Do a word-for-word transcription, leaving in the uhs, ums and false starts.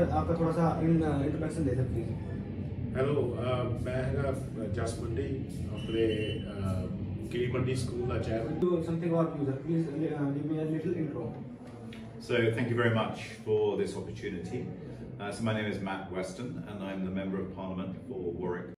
Sir आपका थोड़ा सा इंट्रोडक्शन दे सकते हैं। हेलो, मैं है जस मंडी अपने गिरी मंडी स्कूल का chairman. Do something about you, sir. Please uh, give me a little intro. So thank you very much for this opportunity. Uh, so my name is Matt Weston and I'm the Member of Parliament for Warwick.